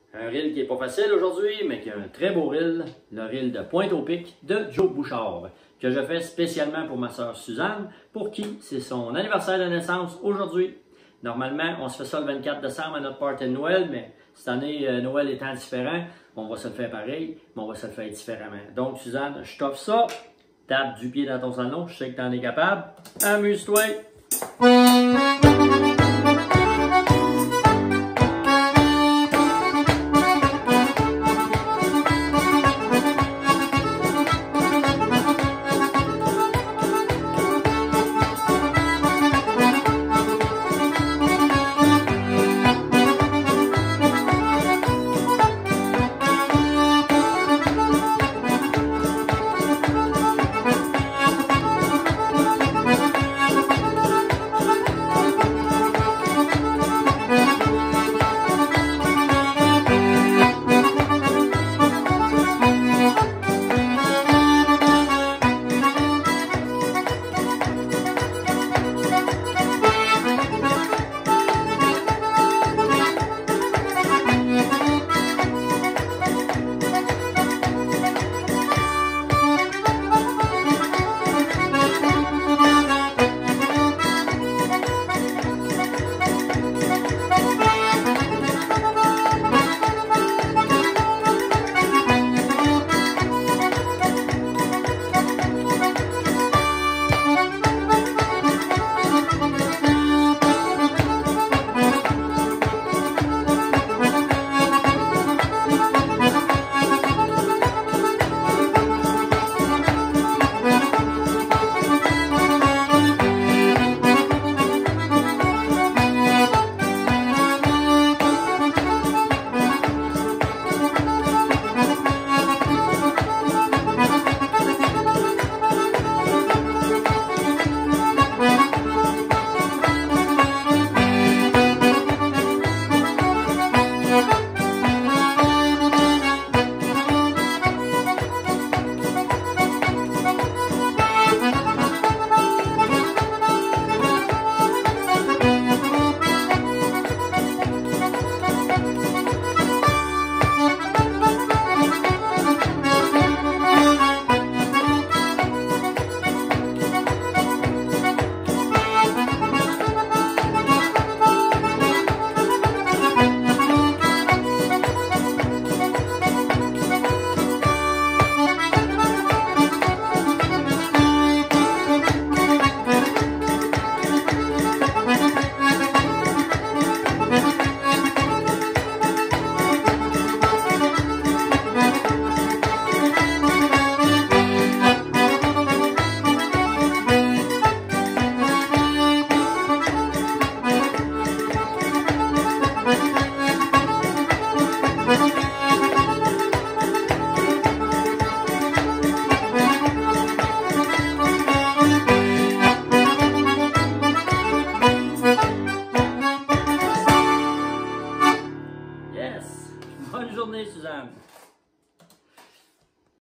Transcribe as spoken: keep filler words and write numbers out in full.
Un reel qui n'est pas facile aujourd'hui, mais qui est un très beau reel, le reel de Pointe-au-Pic de Joe Bouchard, que je fais spécialement pour ma sœur Suzanne, pour qui c'est son anniversaire de naissance aujourd'hui. Normalement, on se fait ça le vingt-quatre décembre à notre party de Noël, mais cette année, euh, Noël étant différent, on va se le faire pareil, mais on va se le faire différemment. Donc, Suzanne, je t'offre ça. Tape du pied dans ton salon, je sais que tu en es capable. Amuse-toi!